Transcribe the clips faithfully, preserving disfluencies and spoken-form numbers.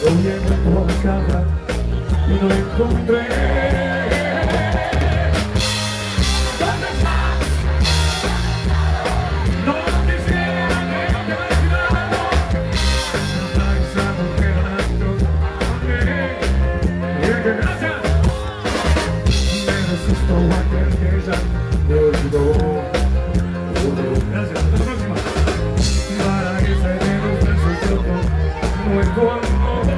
viendo a casa y no encontré. ¿Dónde estás? No quisiera que no te imaginara. Está esa mujer hablando. Gracias. Me resisto a creer que ella me olvidó. Gracias, hasta la próxima. Para que se den los besos de otro nuevo amor.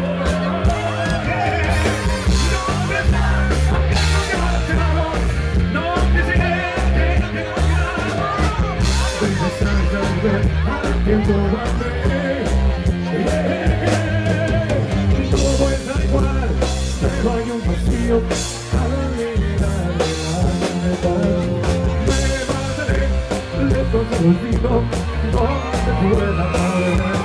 Tiempo va a ver, todo es igual, pero hay un vacío a la vida de la me mataré, lejos del olvido, no te pueda volver.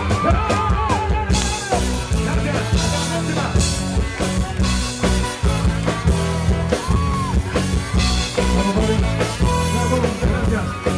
Gracias, hasta la próxima. Vamos, vamos, vamos, gracias.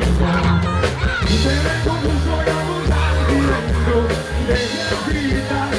Te dejo un sueño muy grande, de mi vida.